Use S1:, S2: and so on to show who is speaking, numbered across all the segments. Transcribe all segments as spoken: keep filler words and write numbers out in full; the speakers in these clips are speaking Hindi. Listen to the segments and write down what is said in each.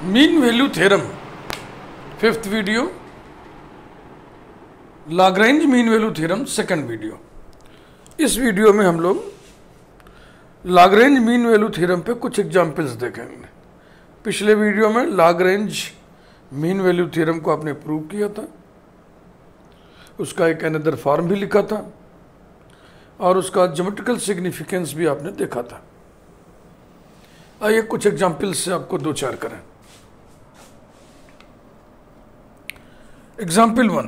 S1: Mean value theorem, fifth video, Lagrange mean value theorem, second video. इस वीडियो में हम लोग लाग्रेंज मीन वैल्यू थ्योरम पे कुछ एग्जाम्पल्स देखेंगे। पिछले वीडियो में लाग्रेंज मीन वैल्यू थ्योरम को आपने प्रूव किया था, उसका एक अनदर फॉर्म भी लिखा था और उसका ज्योमेट्रिकल सिग्निफिकेंस भी आपने देखा था। आइए कुछ एग्जाम्पल्स से आपको दो चार करें। Example one,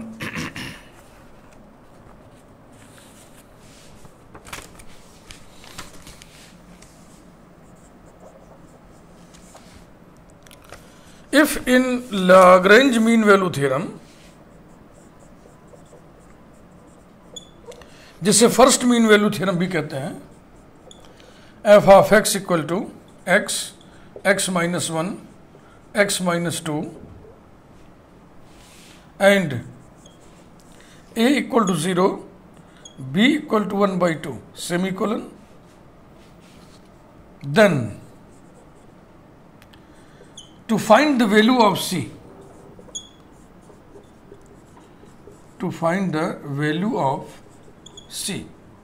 S1: if in Lagrange mean value theorem, जिसे फर्स्ट मीन वैल्यू थ्योरम भी कहते हैं, F of x equal to X, X minus one, X minus two and A equal to zero, B equal to one by two semicolon, then to find the value of c, to find the value of c।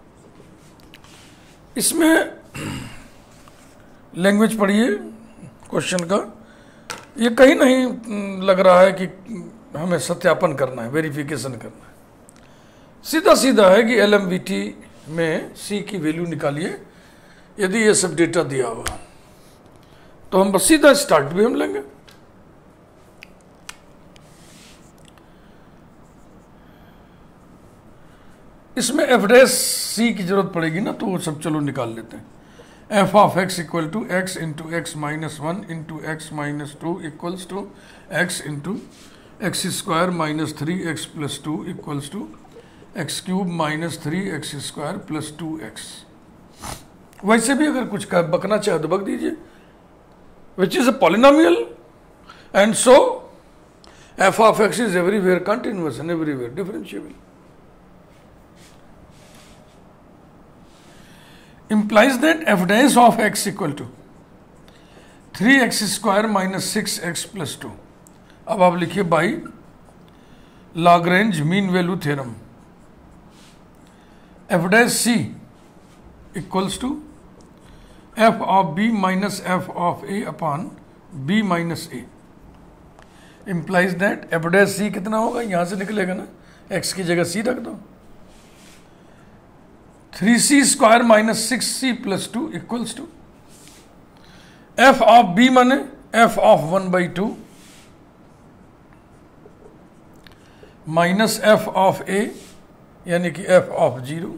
S1: इसमें लैंग्वेज पढ़िए क्वेश्चन का, ये कहीं नहीं लग रहा है कि हमें सत्यापन करना है, वेरिफिकेशन करना है। सीधा सीधा है कि एल एम वी टी में c की वैल्यू निकालिए। यदि ये सब डेटा दिया होगा तो हम बस सीधा स्टार्ट भी हम लेंगे। इसमें एफ डैश सी की जरूरत पड़ेगी ना, तो वो सब चलो निकाल लेते हैं। F of x equal to X into X minus one into X minus two equals to X into X square minus three X plus two equals to X cube minus three X square plus two X. वैसे भी अगर कुछ बकना चाहे तो बक दीजिए, which is a polynomial, and so f of x is everywhere continuous and everywhere differentiable. Implies that f dash of x equal to three X square minus six X plus two. अब आप लिखिए by Lagrange mean value theorem, f dash c equals to f of b minus f of a upon b minus a, implies that f dash c कितना होगा, यहां से निकलेगा ना, x की जगह c रख दो, three C square minus six C plus two equals to f of b माने f of one by two minus f of a यानी कि f of zero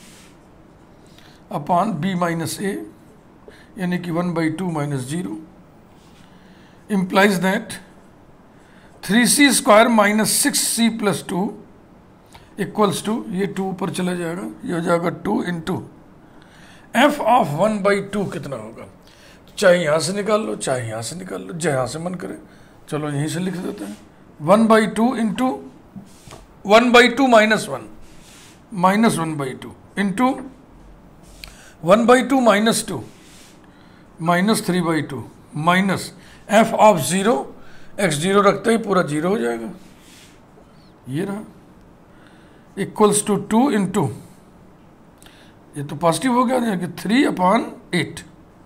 S1: upon b minus a यानी कि one by two minus zero, implies that three C square minus six C plus two equals to, ये टू ऊपर चला जाएगा, ये हो जाएगा two into F of one by to कितना होगा, चाहे यहाँ से निकाल लो चाहे यहाँ से निकाल लो, जहाँ से मन करे, चलो यहीं से लिख देते हैं। One by two into one by two minus one minus one by two into one by two minus two minus three by two minus F of zero, X zero रखते ही पूरा जीरो हो जाएगा, ये रहा, इक्वल्स टू टू इंटू, ये तो पॉजिटिव हो गया, यानी कि थ्री अपॉन एट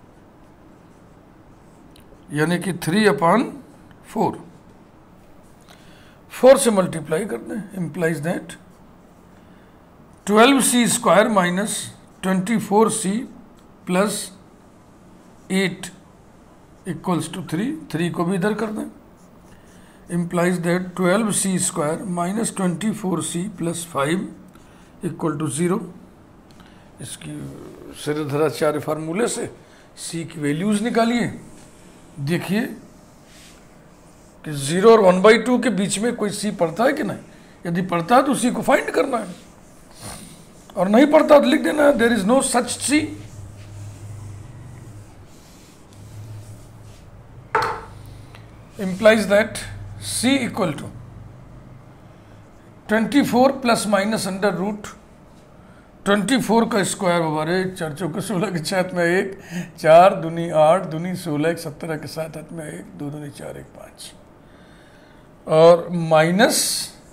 S1: यानी कि थ्री अपॉन फोर, फोर से मल्टीप्लाई कर दें, implies that twelve C square minus twenty four C plus eight equals to three, three को भी इधर कर दें, implies that twelve C square minus twenty four C plus five equal to zero. इसकी श्रीधराचार्य फार्मूले से सी की वैल्यूज़ निकालिए, देखिए कि ज़ीरो और वन बाई टू के बीच में कोई सी पड़ता है कि नहीं, यदि पड़ता है तो सी को फाइंड करना है, और नहीं पड़ता तो लिख देना है there is no such C. implies that c equal to twenty four plus minus under root twenty four का स्क्वायर हमारे चार चौके सोलह के छत में एक, चार दूनी आठ, दूनी सोलह, एक सत्रह के साथ हाथ में एक, दो दूनी चार, एक पाँच, और माइनस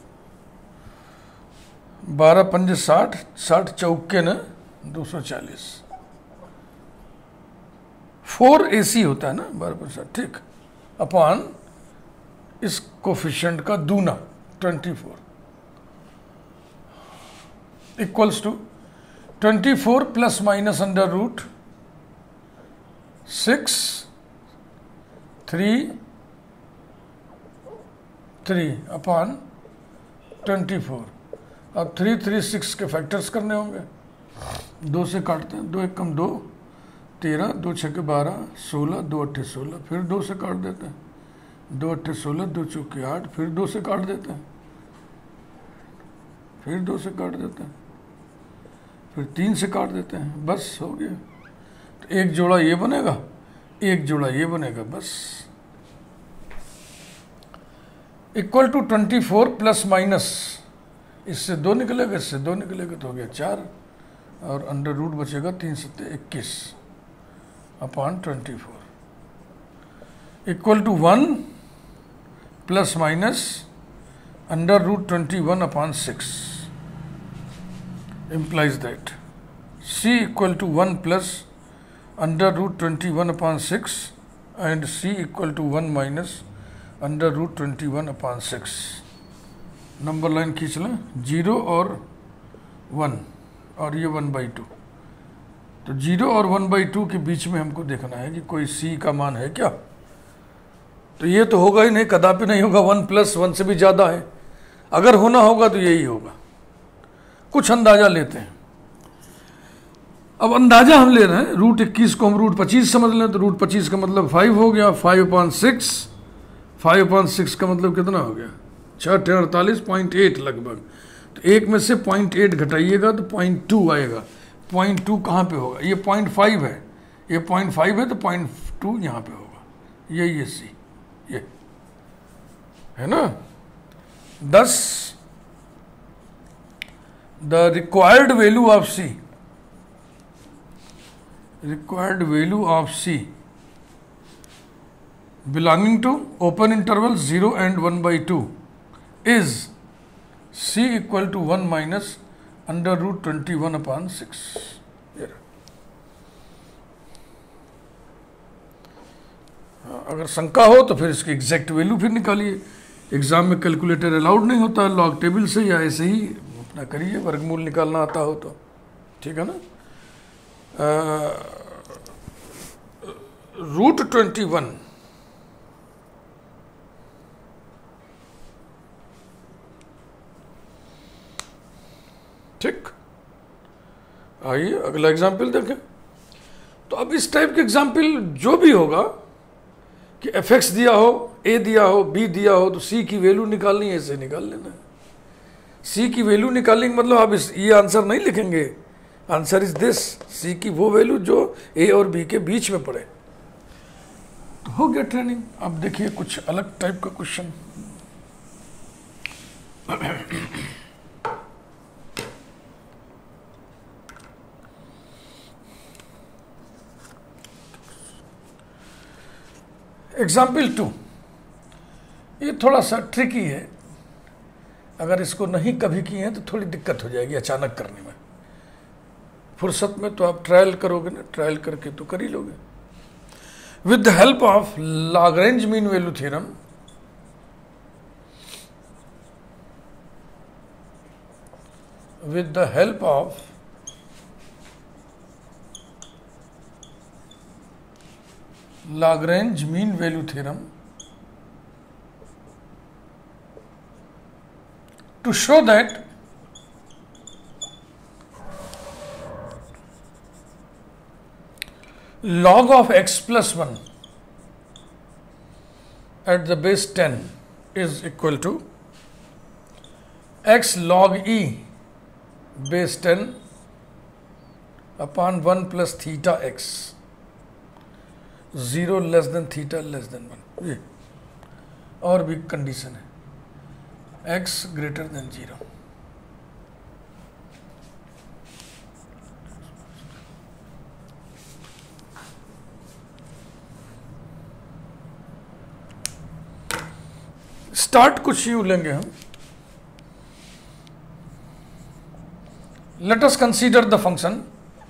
S1: बारह पंजे साठ, साठ चौके न दो सौ चालीस। फोर ए सी होता है ना बारह पंजे साठ, ठीक, अपॉन इस कोफिशिएंट का दूना twenty four equals to twenty four plus minus under root six three three upon twenty four. अब थ्री थ्री सिक्स के फैक्टर्स करने होंगे, दो से काटते हैं, दो एक कम दो, तेरह, दो छः के बारह, सोलह, दो अट्ठे सोलह, फिर दो से काट देते हैं, दो अट्ठे सोलह, दो चौके आठ, फिर दो से काट देते हैं, फिर दो से काट देते हैं, फिर तीन से काट देते हैं, बस हो गया। तो एक जोड़ा ये बनेगा, एक जोड़ा ये बनेगा, बस। Equal to twenty four plus minus, इससे दो निकलेगा, इससे दो निकलेगा, तो हो गया चार, और अंडर रूट बचेगा तीन सत्ते इक्कीस upon twenty four equal to one plus minus under root twenty one upon six implies that c equal to one plus under root twenty-one upon six and c equal to one minus under root twenty-one upon six। Number line खींच लें, जीरो और वन, और ये वन बाई टू। तो जीरो और वन बाई टू के बीच में हमको देखना है कि कोई c का मान है क्या। तो ये तो होगा ही नहीं, कदापि नहीं होगा, वन प्लस वन से भी ज़्यादा है। अगर होना होगा तो यही होगा। कुछ अंदाजा लेते हैं। अब अंदाजा हम ले रहे हैं, रूट इक्कीस को हम रूट पच्चीस समझ लें, तो रूट पच्चीस का मतलब फाइव हो गया, five upon six, five upon six का मतलब कितना हो गया, छः अठे अड़तालीस, पॉइंट एट लगभग। तो एक में से पॉइंट एट घटाइएगा तो पॉइंट टू आएगा। पॉइंट टू कहाँ पे होगा, ये पॉइंट फाइव है, ये पॉइंट फाइव है, तो पॉइंट टू यहाँ पे होगा, ये ये सी, ये है ना। दस the required value of C, required value of C belonging to open interval zero and one by two is C equal to one minus under root twenty-one upon six। अगर शंका हो तो फिर इसकी एग्जैक्ट वैल्यू फिर निकालिए। एग्जाम में कैलकुलेटर अलाउड नहीं होता है, लॉग टेबल से या ऐसे ही अपना करिए, वर्गमूल निकालना आता हो तो, ठीक है ना। रूट ट्वेंटी वन ठीक, आइए अगला एग्जाम्पल देखें। तो अब इस टाइप के एग्जाम्पल जो भी होगा कि एफ एक्स दिया हो, ए दिया हो, बी दिया हो, तो सी की वैल्यू निकालनी है, ऐसे निकाल लेना है। सी की वैल्यू निकालने का मतलब आप इस ये आंसर नहीं लिखेंगे, आंसर इज दिस, सी की वो वैल्यू जो ए और बी के बीच में पड़े। तो हो गया ट्रेनिंग। अब देखिए कुछ अलग टाइप का क्वेश्चन। एग्जाम्पल टू, ये थोड़ा सा ट्रिकी है, अगर इसको नहीं कभी किए हैं तो थोड़ी दिक्कत हो जाएगी अचानक करने में। फुर्सत में तो आप ट्रायल करोगे ना, ट्रायल करके तो कर ही लोगे। With the help of Lagrange mean value theorem, with the help of Lagrange mean value theorem to show that log of x plus one at the base ten is equal to x log e base ten upon one plus theta x, zero less than theta less than one. ये और भी कंडीशन है, X greater than zero. Start कुछ यूं लेंगे हम. Let us consider the function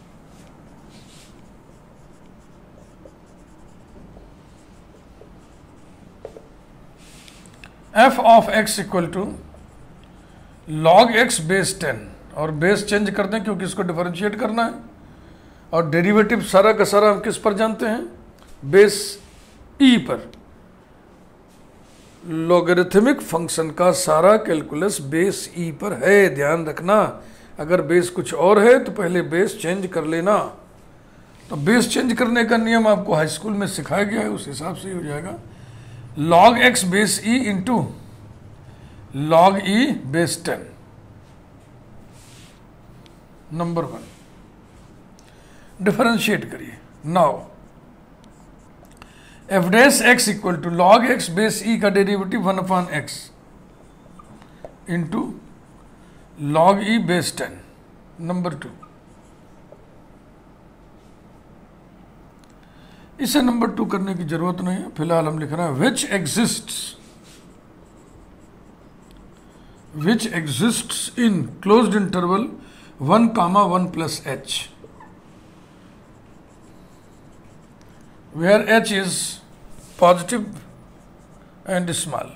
S1: F of x equal to log X base ten, और बेस चेंज कर दें क्योंकि इसको डिफरेंशिएट करना है, और डेरिवेटिव सारा का सारा हम किस पर जानते हैं, बेस ई पर. लॉगरिथमिक फंक्शन का सारा कैलकुलस बेस ई पर है, ध्यान रखना. अगर बेस कुछ और है तो पहले बेस चेंज कर लेना. तो बेस चेंज करने का नियम आपको हाई स्कूल में सिखाया गया है, उस हिसाब से ही हो जाएगा. Log X base E into log E base ten, number one. Differentiate करिए. Now F dash X equal to log X base E का derivative one upon X into log E base ten, number two. इसे नंबर टू करने की जरूरत नहीं है, फिलहाल हम लिख रहे हैं which exists which exists in closed interval one comma one plus H, where h is positive and small.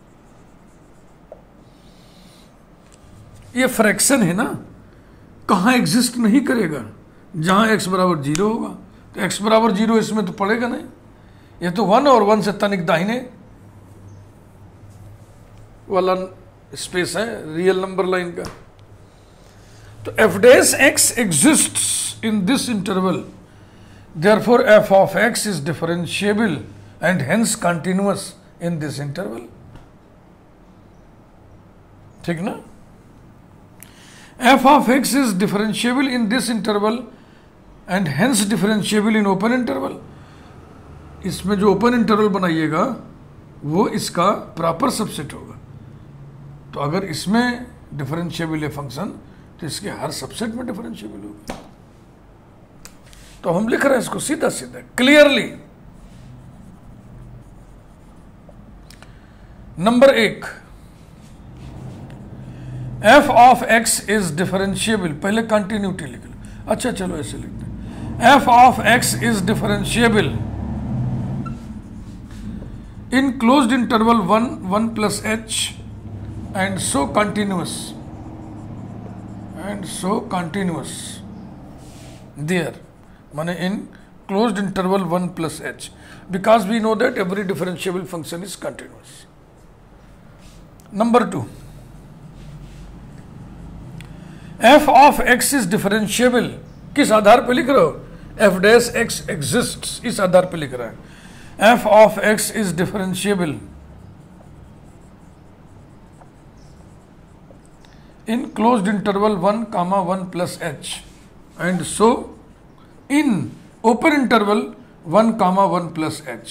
S1: ये फ्रैक्शन है ना, कहाँ एग्जिस्ट नहीं करेगा, जहां x बराबर जीरो होगा. तो x बराबर जीरो इसमें तो पड़ेगा नहीं, ये तो वन और वन से तनिक दाहिने वाला स्पेस है रियल नंबर लाइन का. तो F dash X exists in this interval, therefore f of x is differentiable and hence continuous in this interval. ठीक ना. f of x is differentiable in this interval and hence differentiable in open interval. इसमें जो ओपन इंटरवल बनाइएगा वो इसका प्रॉपर सबसेट होगा. तो अगर इसमें डिफरेंशिएबल है फंक्शन तो इसके हर सबसेट में डिफरेंशिएबल होगा. तो हम लिख रहे हैं इसको सीधा सीधा क्लियरली. नंबर एक, f of x is differentiable. पहले कंटिन्यूटी लिख लो. अच्छा चलो ऐसे लिखते हैं, f of x is differentiable in closed interval one one plus H and so continuous and so continuous there, माने in closed interval one plus h, because we know that every differentiable function is continuous. Number two, f of x is differentiable. किस आधार पे लिख रहे हो, f dash x exists, इस आधार पे लिख रहा है. f of x is differentiable in closed interval one comma one plus h and so in open interval one comma one plus H.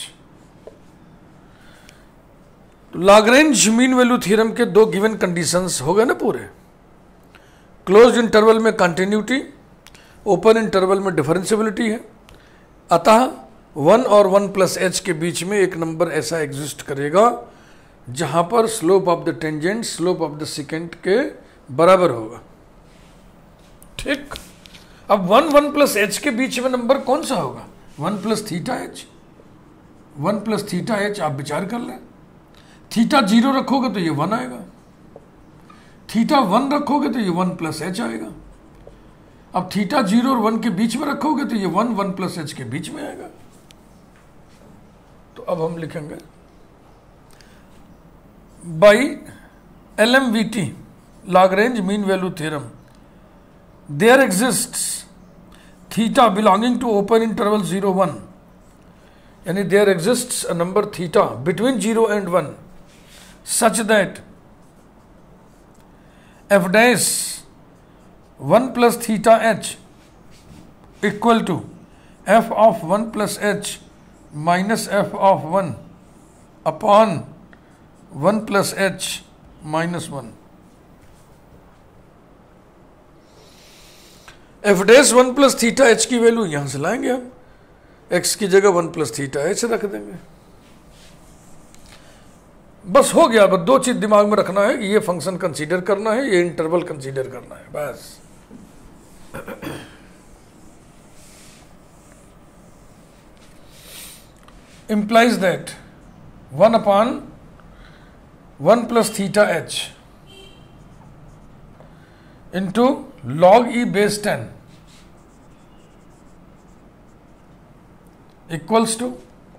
S1: Lagrange mean value theorem के दो गिवन कंडीशंस हो गए ना पूरे. क्लोज्ड इंटरवल में कंटिन्यूटी, ओपन इंटरवल में डिफरेंशियबिलिटी है. अतः वन और वन प्लस एच के बीच में एक नंबर ऐसा एग्जिस्ट करेगा जहां पर slope of the tangent slope of the secant के बराबर होगा. ठीक. अब वन वन प्लस एच के बीच में नंबर कौन सा होगा, one plus theta H. One plus theta H आप विचार कर लें. थीटा जीरो रखोगे तो ये वन आएगा, थीटा वन रखोगे तो ये वन प्लस एच आएगा. अब थीटा जीरो और वन के बीच में रखोगे तो ये वन वन प्लस एच के बीच में आएगा. तो अब हम लिखेंगे by L M V T, Lagrange mean value theorem, there exists theta belonging to open interval zero one, yani there exists a number theta between zero and one such that f dash one plus theta h equal to f of one plus h minus f of one upon one plus h minus one. F dash one plus theta H की वैल्यू यहां से लाएंगे हम, एक्स की जगह वन प्लस थीटा एच रख देंगे. बस हो गया। बस दो चीज दिमाग में रखना है, ये फंक्शन कंसीडर करना है, ये इंटरवल कंसीडर करना है, बस। implies that one upon one plus theta h into log e base ten equals to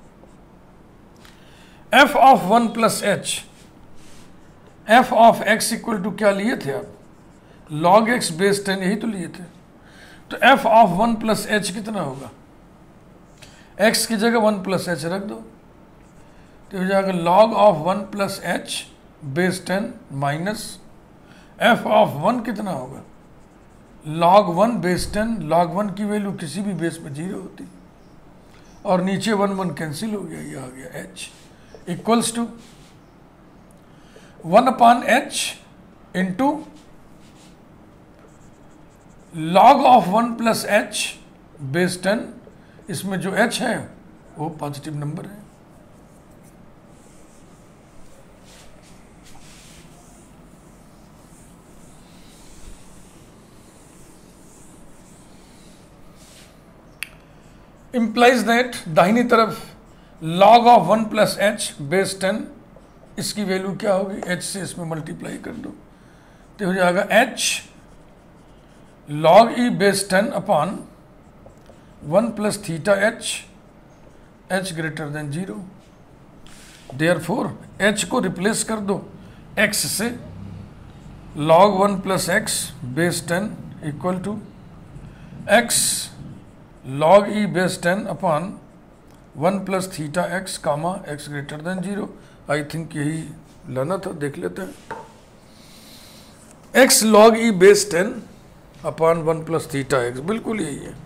S1: f of one plus h, f of x equal to क्या लिए थे आप? log x बेस टेन, यही तो लिए थे। तो f of one plus H कितना होगा? x की जगह वन प्लस एच रख दो, तो हो जाएगा log of one plus H base ten minus f of one कितना होगा? log one base ten. log one की वैल्यू किसी भी बेस पे जीरो होती, और नीचे वन वन कैंसिल हो गया, ये आ गया h equals to one upon H into log of one plus H base ten. इसमें जो h है वो पॉजिटिव नंबर है। इंप्लाइज दैट दाहिनी तरफ log of one plus H base ten, इसकी वैल्यू क्या होगी? h से इसमें मल्टीप्लाई कर दो, तो हो जाएगा h log e base ten upon one plus theta H, H greater than zero. Therefore H को रिप्लेस कर दो x से, log one plus X base ten equal to x log e base ten upon one plus theta X comma X greater than zero. I think यही लाना था, देख लेते हैं। x log e base ten upon one plus theta X, बिल्कुल यही है।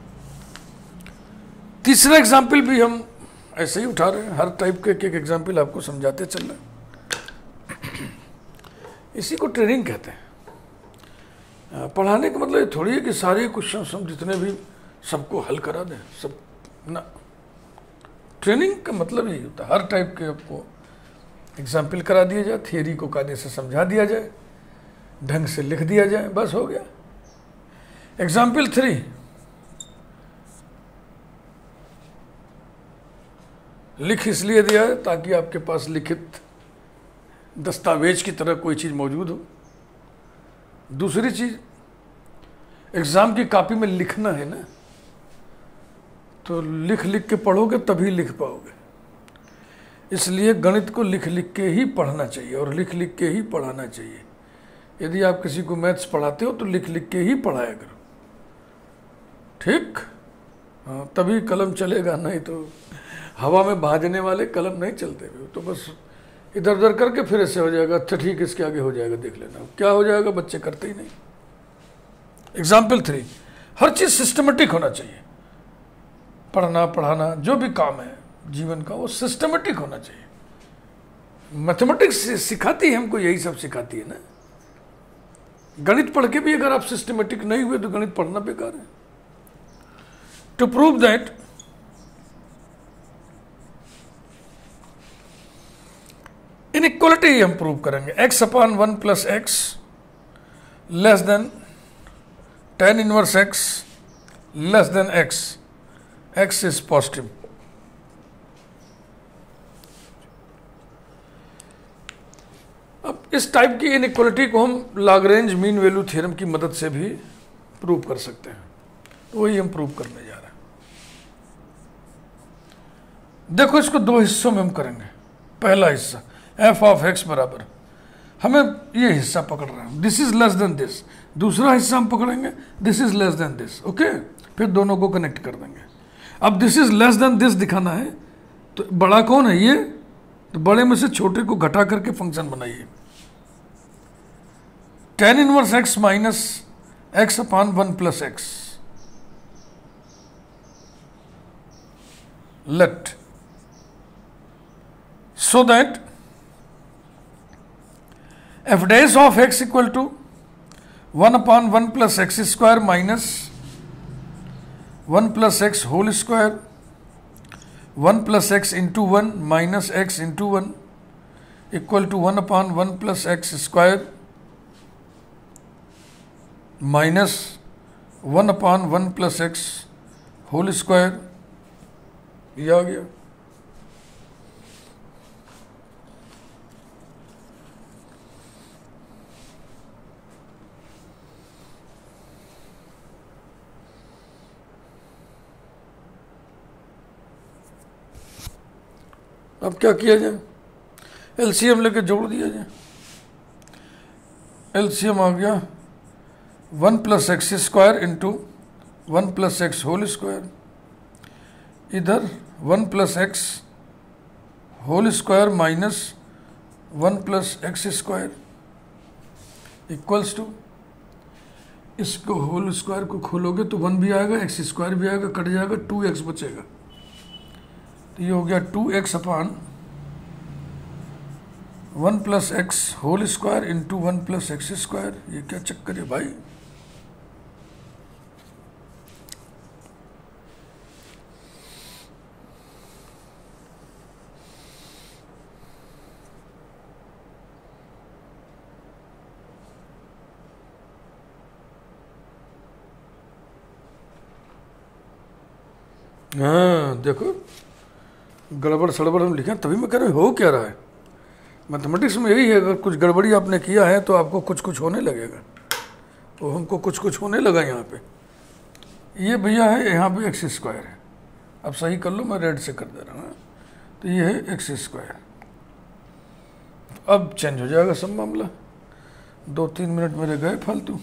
S1: तीसरा एग्जाम्पल भी हम ऐसे ही उठा रहे हैं, हर टाइप के एक एक एग्जाम्पल आपको समझाते चल रहे हैं। इसी को ट्रेनिंग कहते हैं। पढ़ाने का मतलब ये थोड़ी है कि सारे क्वेश्चन हम जितने भी सबको हल करा दें, सब ना। ट्रेनिंग का मतलब यही होता है, हर टाइप के आपको एग्जाम्पल करा दिया जाए, थियरी को कायदे से समझा दिया जाए, ढंग से लिख दिया जाए, बस हो गया। एग्जाम्पल थ्री, लिख इसलिए दिया है ताकि आपके पास लिखित दस्तावेज की तरह कोई चीज़ मौजूद हो। दूसरी चीज़, एग्ज़ाम की कॉपी में लिखना है ना, तो लिख लिख के पढ़ोगे तभी लिख पाओगे। इसलिए गणित को लिख लिख के ही पढ़ना चाहिए और लिख लिख के ही पढ़ाना चाहिए। यदि आप किसी को मैथ्स पढ़ाते हो तो लिख लिख के ही पढ़ाया करो, ठीक? हाँ, तभी कलम चलेगा, नहीं तो हवा में भाजने वाले कलम नहीं चलते हुए, तो बस इधर उधर करके फिर ऐसे हो जाएगा, अच्छा ठीक इसके आगे हो जाएगा, देख लेना क्या हो जाएगा, बच्चे करते ही नहीं। एग्जाम्पल थ्री, हर चीज़ सिस्टमेटिक होना चाहिए। पढ़ना पढ़ाना जो भी काम है जीवन का, वो सिस्टमेटिक होना चाहिए। मैथमेटिक्स सिखाती है हमको, यही सब सिखाती है ना। गणित पढ़ के भी अगर आप सिस्टमेटिक नहीं हुए तो गणित पढ़ना बेकार है। टू प्रूव दैट इनइक्वालिटी हम प्रूव करेंगे। x upon one plus X less than tan inverse x less than x, x is positive. अब इस टाइप की इनइक्वालिटी को हम लाग्रेंज मीन वैल्यू थ्योरम की मदद से भी प्रूव कर सकते हैं, तो वही हम प्रूव करने जा रहे हैं। देखो, इसको दो हिस्सों में हम करेंगे। पहला हिस्सा f ऑफ x बराबर, हमें ये हिस्सा पकड़ रहे हैं, this is less than this. दूसरा हिस्सा हम पकड़ेंगे, this is less than this. Okay, फिर दोनों को कनेक्ट कर देंगे। अब this is less than this दिखाना है, तो बड़ा कौन है ये, तो बड़े में से छोटे को घटा करके फंक्शन बनाइए। Tan inverse X minus X upon one plus X, let so that f dash of x equal to one upon one plus x square minus one plus x whole square, one plus x into one minus x into one equal to one upon one plus x square minus one upon one plus X whole square, ये आ गया। अब क्या किया जाए, एलसीएम लेके जोड़ दिया जाए। एलसीएम आ गया one plus x square into one plus X whole square, इधर one plus X whole square minus one plus x square equals to, इसको होल स्क्वायर को खोलोगे तो वन भी आएगा, एक्स स्क्वायर भी आएगा, कट जाएगा, टू एक्स बचेगा। तो ये हो गया two X upon one plus X whole square into one plus x square. ये क्या चक्कर है भाई। हाँ देखो, गड़बड़ सड़बड़ हम लिखे, तभी मैं कह रहा हूँ हो क्या रहा है। मैथमेटिक्स में यही है, अगर कुछ गड़बड़ी आपने किया है तो आपको कुछ कुछ होने लगेगा। तो हमको कुछ कुछ होने लगा यहाँ पे। ये भैया है, यहाँ पे एक्स स्क्वायर है, अब सही कर लो, मैं रेड से कर दे रहा हूँ। तो ये है एक्स स्क्वायर। अब चेंज हो जाएगा सब मामला। दो तीन मिनट मेरे गए फालतू।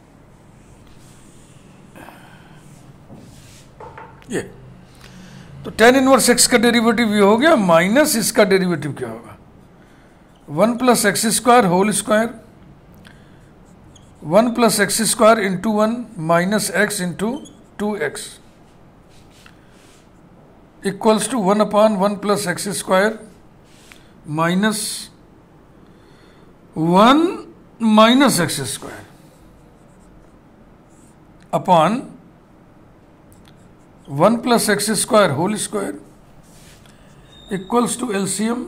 S1: ये तो टेन इनवर्स एक्स का डेरिवेटिव ये हो गया, माइनस इसका डेरिवेटिव क्या होगा, one plus x square whole square, one plus x square into one minus X into two X equals to one upon one plus x square minus one minus X square upon one plus x square whole square equals to LCM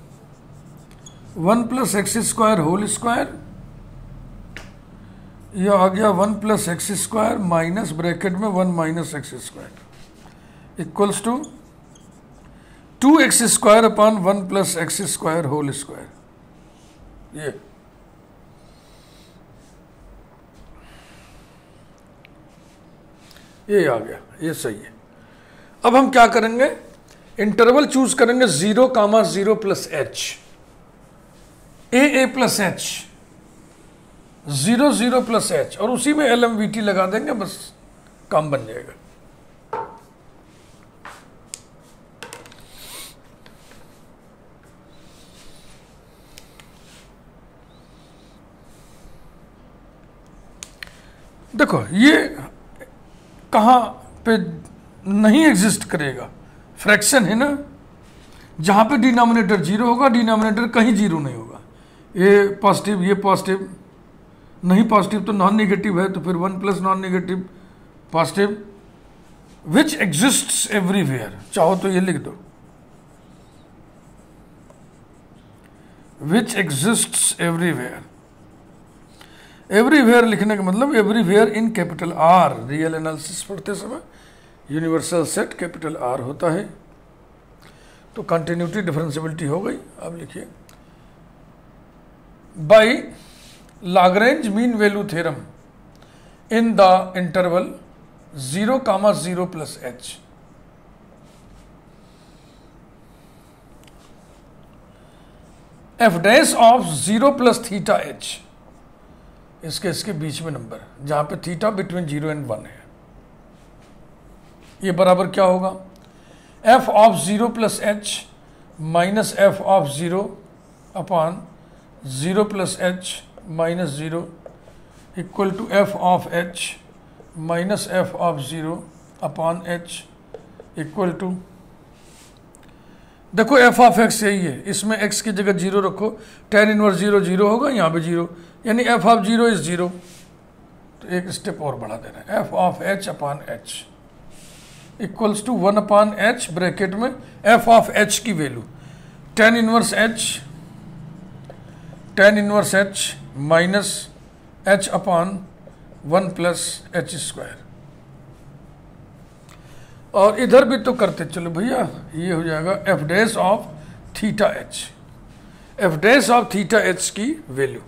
S1: one plus x square whole square, यह आ गया one plus x square minus bracket में one minus X square equals to two x square upon one plus x square whole square. ये ये आ गया, ये सही है। अब हम क्या करेंगे, इंटरवल चूज करेंगे zero comma zero plus H, A A plus H, zero zero plus H, और उसी में एल एम वी टी लगा देंगे, बस काम बन जाएगा। देखो ये कहाँ पे नहीं एग्जिस्ट करेगा, फ्रैक्शन है ना, जहाँ पे डिनोमिनेटर जीरो होगा, डिनोमिनेटर कहीं जीरो नहीं होगा। ये पॉजिटिव, ये पॉजिटिव, नहीं पॉजिटिव तो नॉन नेगेटिव है, तो फिर one plus non negative positive which exists everywhere. चाहो तो ये लिख दो, विच एग्जिस्ट्स एवरीवेयर। एवरीवेयर लिखने का मतलब everywhere in capital R. Real analysis पढ़ते समय यूनिवर्सल सेट कैपिटल आर होता है। तो कंटिन्यूटी डिफरेंशियबिलिटी हो गई। अब लिखिए, by Lagrange mean value theorem in the interval zero comma zero plus H, F dash of zero plus theta H, इसके इसके बीच में नंबर जहां पे theta between zero and one है, ये बराबर क्या होगा, F of zero plus H minus F of zero upon zero plus H minus zero equal to F of H minus F of zero upon H equal to, देखो एफ ऑफ एक्स यही है, इसमें एक्स की जगह जीरो रखो, टेन इनवर्स जीरो जीरो होगा, यहाँ पे जीरो, यानी f of zero is zero. तो एक स्टेप और बढ़ा देना है, f of h upon h equals to one upon h bracket में एफ ऑफ एच की value tan inverse h tan inverse h minus h upon one plus h square. और इधर भी तो करते चलो भैया, ये हो जाएगा f dash of theta h, F dash of theta H की वैल्यू।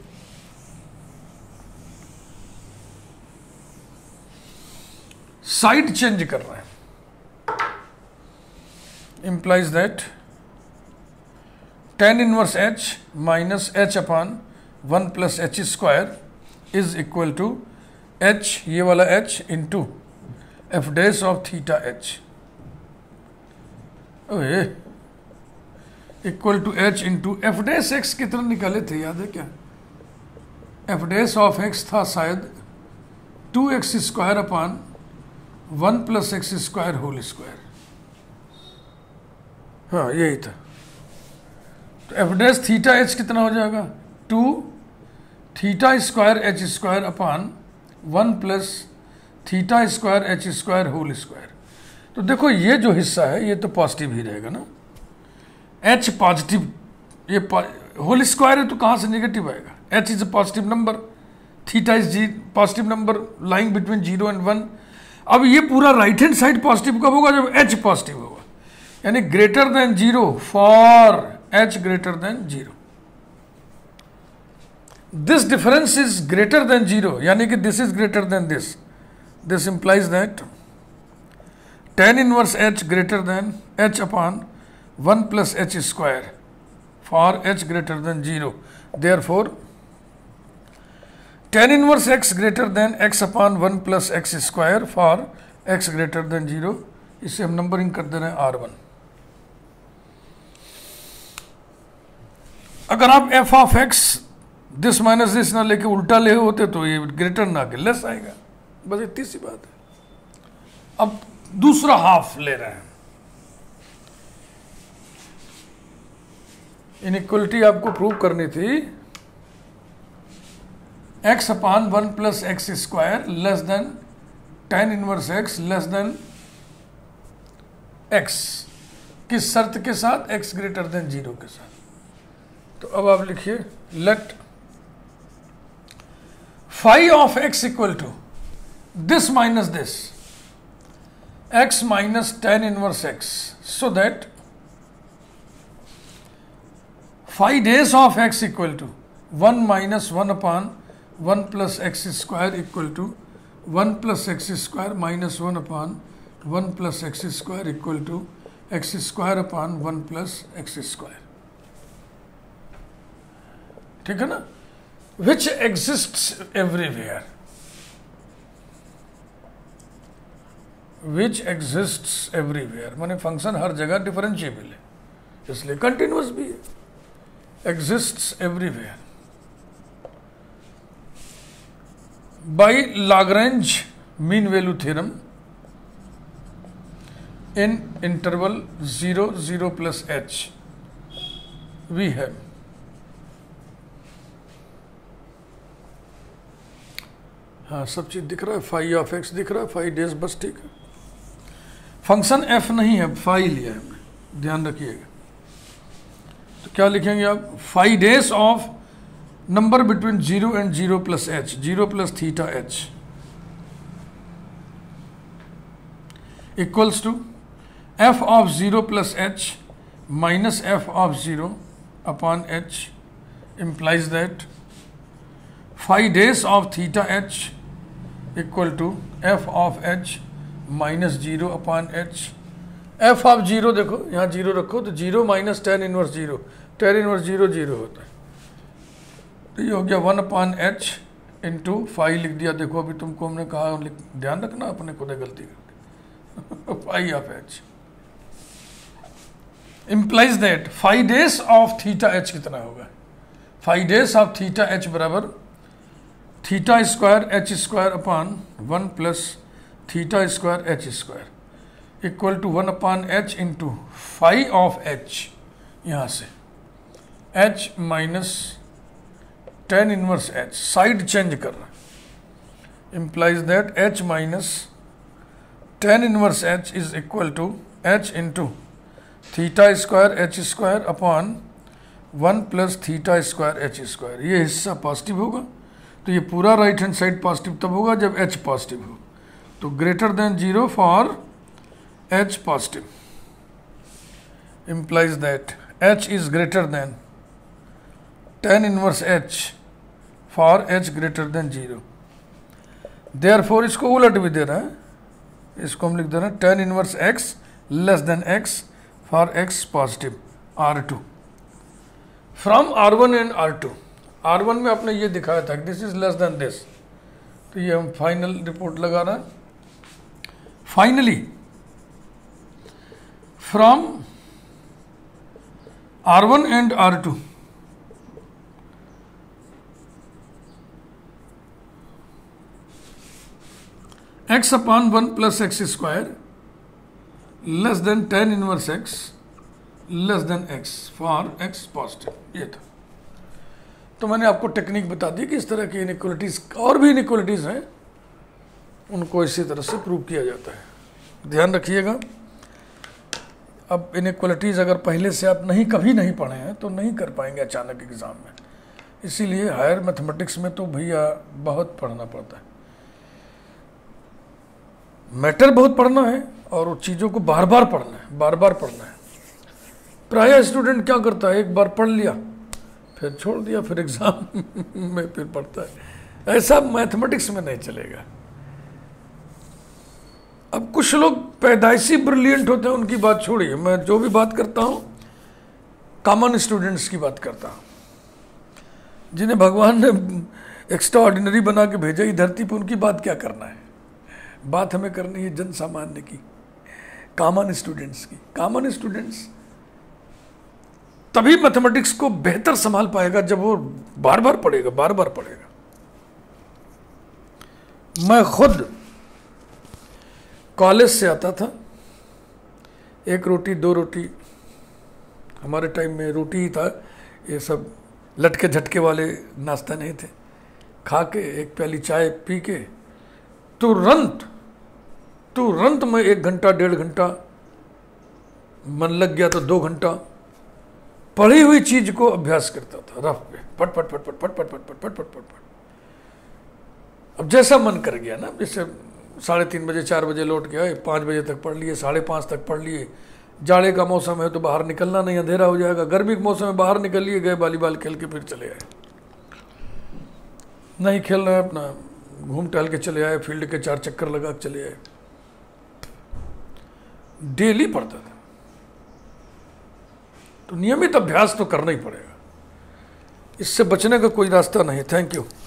S1: साइड चेंज कर रहे हैं, implies that tan inverse h minus h upon one plus h square is equal to h, ये वाला h into f dash of theta h, ओए equal to h into f dash x कितना निकाले थे याद है क्या? एफ डैश ऑफ एक्स था शायद two x square upon one plus x square whole square, हाँ यही था। तो एफ डैश थीटा एच कितना हो जाएगा? Two theta square h square upon one plus theta square h square whole square. तो देखो ये जो हिस्सा है ये तो पॉजिटिव ही रहेगा ना, एच पॉजिटिव, ये होल स्क्वायर है तो कहाँ से नेगेटिव आएगा? H is a positive number, theta is जी positive number lying between zero and one. अब ये पूरा राइट हैंड साइड पॉजिटिव कब होगा? जब एच पॉजिटिव होगा, यानी greater than zero for h greater than zero. This difference is greater than zero, यानी कि this is greater than this, this implies that tan inverse h greater than h upon one plus h square for h greater than zero. Therefore tan inverse x greater than x upon one plus x square for x greater than zero. इसे हम नंबरिंग कर दे रहे हैं आर वन। अगर आप f of x this minus this ना लेके उल्टा ले होते तो ये ग्रेटर ना के लेस आएगा, बस इतनी सी बात है। अब दूसरा हाफ ले रहे हैं, इनइक्वलिटी आपको प्रूव करनी थी, x upon one plus x square less than tan inverse x less than x, किस शर्त के साथ? एक्स ग्रेटर देन जीरो के साथ। तो अब आप लिखिए let phi of x equal to this minus this, x minus tan inverse x, so that phi dash of x equal to one minus one upon one plus x square equal to one plus x square minus one upon one plus x square equal to x square upon one plus x square. ठीक है ना? Which exists everywhere, which exists everywhere माने फंक्शन हर जगह डिफरेंशिएबल है, इसलिए कंटिन्यूअस भी है, exists everywhere by Lagrange mean value theorem in interval zero zero plus h we have हाँ सब चीज दिख रहा है, फाइव ऑफ एक्स दिख रहा है, फाइव डेज बस ठीक है। फंक्शन एफ नहीं है, फाइव लिया है हमने, ध्यान रखिएगा। तो क्या लिखेंगे आप? Phi dash of number between zero and zero plus H, zero plus theta h equals to F of zero plus H minus F of zero upon h, implies that phi days of theta h equal to f of h minus zero upon h. F of zero देखो यहाँ जीरो रखो तो zero minus tan inverse zero, tan inverse zero zero होता है, तो ये हो गया one upon H into phi लिख दिया। देखो अभी तुमको हमने कहा ध्यान रखना, अपने खुद गलती कर दी। Phi of h implies that phi dash of theta h कितना होगा? Phi dash of theta h बराबर theta square h square upon one plus theta square h square equal to one upon H into phi of h, यहाँ से h minus tan inverse h, side change कर रहा है, implies that h minus tan inverse h is equal to h into theta square h square upon one plus theta square h square, ये हिस्सा पॉजिटिव होगा, तो ये पूरा राइट हैंड साइड पॉजिटिव तब होगा जब एच पॉजिटिव हो। तो greater than zero for h positive implies that h is greater than tan inverse h for h greater than zero. therefore इसको उलट भी दे रहा है, इसको हम लिख दे रहे हैं tan inverse x less than x for x positive R two from R one and R two. R one में आपने ये दिखाया था this is less than this, तो ये हम फाइनल रिपोर्ट लगा रहे हैं। Finally from R one and R two x upon one plus x square less than tan inverse x less than x for x positive, ये था। तो मैंने आपको टेक्निक बता दी कि इस तरह की इनइक्वलिटीज और भी इनइक्वलिटीज हैं, उनको इसी तरह से प्रूव किया जाता है। ध्यान रखिएगा, अब इनइक्वलिटीज अगर पहले से आप नहीं कभी नहीं पढ़े हैं तो नहीं कर पाएंगे अचानक एग्जाम में, इसीलिए हायर मैथमेटिक्स में तो भैया बहुत पढ़ना पड़ता है, मैटर बहुत पढ़ना है और उन चीज़ों को बार बार पढ़ना है, बार बार पढ़ना है। प्रायः स्टूडेंट क्या करता है, एक बार पढ़ लिया फिर छोड़ दिया, फिर एग्जाम में फिर पढ़ता है। ऐसा मैथमेटिक्स में नहीं चलेगा। अब कुछ लोग पैदाइशी ब्रिलियंट होते हैं, उनकी बात छोड़िए, मैं जो भी बात करता हूँ कॉमन स्टूडेंट्स की बात करता हूँ, जिन्हें भगवान ने एक्स्ट्रा ऑर्डिनरी बना के भेजा ही धरती पर, उनकी बात क्या करना है। बात हमें करनी है जन सामान्य की, कॉमन स्टूडेंट्स की। कॉमन स्टूडेंट्स तभी मैथमेटिक्स को बेहतर संभाल पाएगा जब वो बार बार पढ़ेगा, बार बार पढ़ेगा। मैं खुद कॉलेज से आता था, एक रोटी दो रोटी, हमारे टाइम में रोटी ही था, ये सब लटके झटके वाले नाश्ता नहीं थे, खा के एक प्याली चाय पी के तुरंत तुरंत मैं एक घंटा डेढ़ घंटा, मन लग गया तो दो घंटा पढ़ी हुई चीज को अभ्यास करता था रफ पे, पट पट पट पट पट पट पट पट पट पट पट पट। अब जैसा मन कर गया ना, जैसे साढ़े तीन बजे चार बजे लौट के आए, पाँच बजे तक पढ़ लिए, साढ़े पाँच तक पढ़ लिए। जाड़े का मौसम है तो बाहर निकलना नहीं, अंधेरा हो जाएगा। गर्मी के मौसम में बाहर निकल लिए, गए वॉलीबॉल खेल के फिर चले आए। नहीं खेल रहे अपना घूम टहल के चले आए, फील्ड के चार चक्कर लगा के चले आए। डेली पढ़ता था, तो नियमित अभ्यास तो करना ही पड़ेगा, इससे बचने का कोई रास्ता नहीं। Thank you.